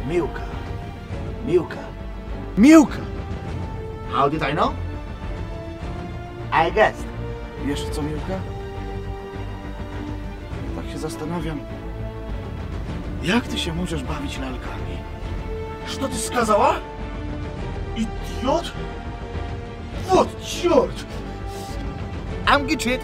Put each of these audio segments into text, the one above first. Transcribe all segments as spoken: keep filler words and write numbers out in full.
Milka. Milka. Milka! How did I know? I guessed. Wiesz co, Milka? Tak się zastanawiam. Jak ty się możesz bawić lalkami? Что ты сказала? Idiot! Вот черт! I'm Gitchit.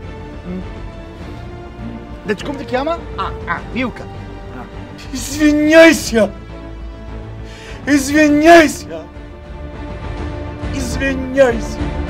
Deci cum te cheamă? Ah, ah, Milka. Извиняйся! Извиняйся! Извиняйся!